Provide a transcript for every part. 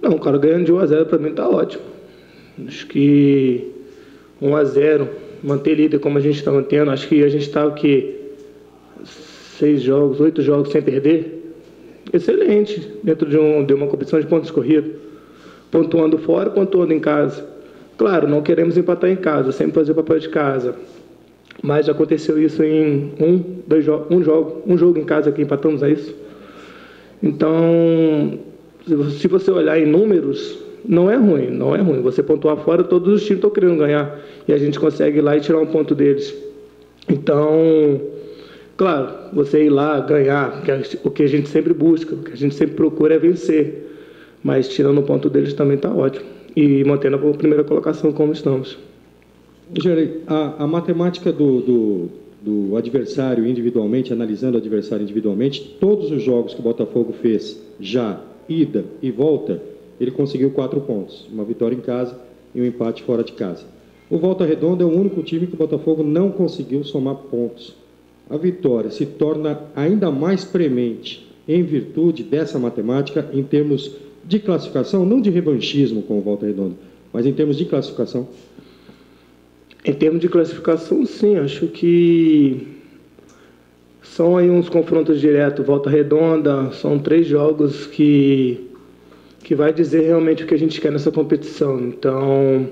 Não, cara, ganhando de 1-0 para mim tá ótimo. Acho que 1-0, manter líder como a gente está mantendo. Acho que a gente está o quê? 6 jogos, 8 jogos sem perder. Excelente, dentro de uma competição de pontos corridos. Pontuando fora, pontuando em casa. Claro, não queremos empatar em casa, sempre fazer o papel de casa. Mas já aconteceu isso em um jogo em casa que empatamos, é isso? Então, se você olhar em números, não é ruim, não é ruim. Você pontuar fora, todos os times estão querendo ganhar. E a gente consegue ir lá e tirar um ponto deles. Então, claro, você ir lá, ganhar, que é o que a gente sempre busca, o que a gente sempre procura é vencer. Mas tirando o ponto deles também está ótimo. E mantendo a primeira colocação como estamos. Gerei, a matemática do adversário individualmente, analisando o adversário individualmente, todos os jogos que o Botafogo fez já, ida e volta, ele conseguiu 4 pontos. Uma vitória em casa e um empate fora de casa. O Volta Redonda é o único time que o Botafogo não conseguiu somar pontos. A vitória se torna ainda mais premente em virtude dessa matemática em termos de classificação, não de revanchismo com o Volta Redonda, mas em termos de classificação. Em termos de classificação, sim, acho que são aí uns confrontos diretos, Volta Redonda, são 3 jogos que vai dizer realmente o que a gente quer nessa competição. Então,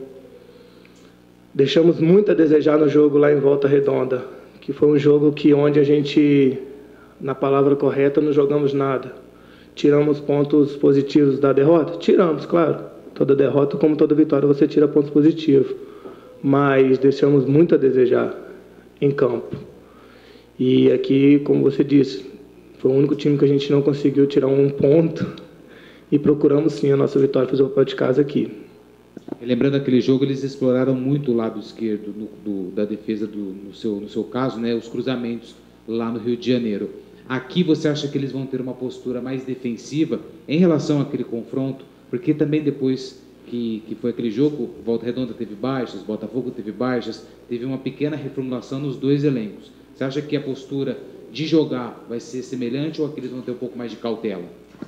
deixamos muito a desejar no jogo lá em Volta Redonda, que foi um jogo onde a gente, na palavra correta, não jogamos nada. Tiramos pontos positivos da derrota? Tiramos, claro. Toda derrota, como toda vitória, você tira pontos positivos. Mas deixamos muito a desejar em campo. E aqui, como você disse, foi o único time que a gente não conseguiu tirar um ponto e procuramos sim a nossa vitória, fazer o papel de casa aqui. Lembrando aquele jogo, eles exploraram muito o lado esquerdo da defesa, no seu caso, né, os cruzamentos lá no Rio de Janeiro. Aqui você acha que eles vão ter uma postura mais defensiva em relação àquele confronto? Porque também depois que foi aquele jogo, Volta Redonda teve baixas, Botafogo teve baixas, teve uma pequena reformulação nos 2 elencos. Você acha que a postura de jogar vai ser semelhante ou aqueles vão ter um pouco mais de cautela?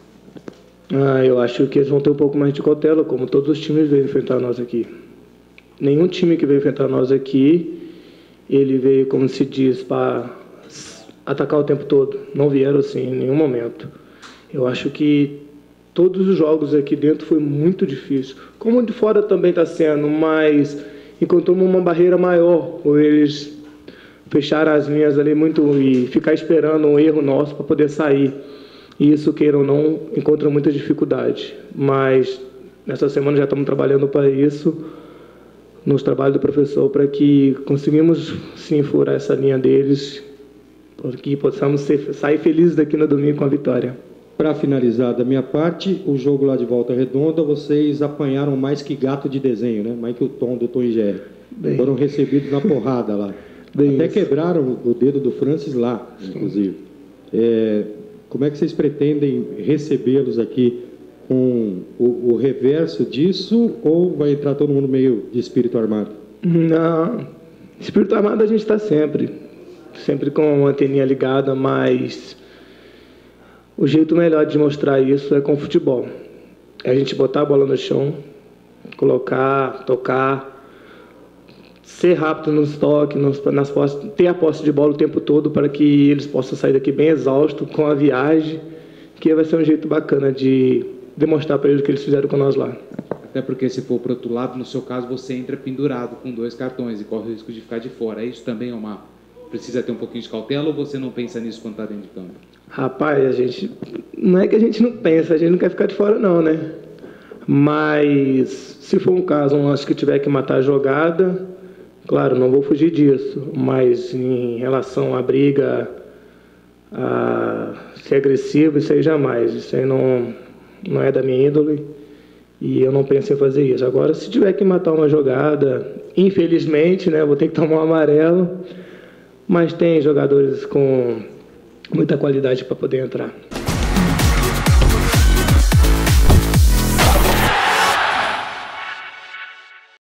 Eu acho que eles vão ter um pouco mais de cautela, como todos os times veio enfrentar nós aqui. Nenhum time que veio enfrentar nós aqui, ele veio, como se diz, para atacar o tempo todo. Não vieram assim em nenhum momento. Eu acho que todos os jogos aqui dentro foi muito difícil. Como de fora também está sendo, mas encontramos uma barreira maior, por eles fecharam as linhas ali muito e ficar esperando um erro nosso para poder sair. E isso, queira ou não, encontra muita dificuldade. Mas nessa semana já estamos trabalhando para isso, nos trabalhos do professor, para que conseguimos sim furar essa linha deles, para que possamos sair felizes daqui no domingo com a vitória. Para finalizar da minha parte, o jogo lá de Volta Redonda, vocês apanharam mais que gato de desenho, né? Mais que o Tom do Tom e Jerry. Foram recebidos na porrada lá. Até quebraram o dedo do Francis lá, inclusive. Como é que vocês pretendem recebê-los aqui com o reverso disso ou vai entrar todo mundo meio de espírito armado? Não, espírito armado a gente está sempre com a anteninha ligada, mas o jeito melhor de mostrar isso é com o futebol. É a gente botar a bola no chão, colocar, tocar, ser rápido nos toques, nas posses, ter a posse de bola o tempo todo para que eles possam sair daqui bem exaustos com a viagem, que vai ser um jeito bacana de demonstrar para eles o que eles fizeram com nós lá. Até porque se for para o outro lado, no seu caso, você entra pendurado com 2 cartões e corre o risco de ficar de fora. Isso também precisa ter um pouquinho de cautela ou você não pensa nisso quando está dentro de campo? Rapaz, não é que a gente não pensa, a gente não quer ficar de fora não, né? Mas se for um caso, acho que tiver que matar a jogada, claro, não vou fugir disso, mas em relação à briga, a ser agressivo, isso aí jamais. Isso aí não é da minha índole e eu não penso em fazer isso. Agora, se tiver que matar uma jogada, infelizmente, né, vou ter que tomar um amarelo, mas tem jogadores com muita qualidade para poder entrar.